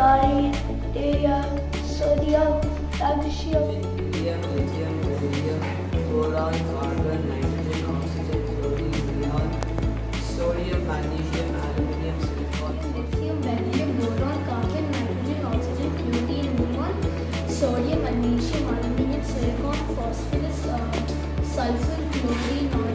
barium, sodium, magnesium, helium, lithium, beryllium, boron, carbon, nitrogen, oxygen, chlorine, neon, sodium, magnesium, aluminium, silicon, lithium, beryllium, boron, carbon, nitrogen, oxygen, chlorine, neon, sodium, magnesium, aluminium, silicon, phosphorus, sulfur, chlorine,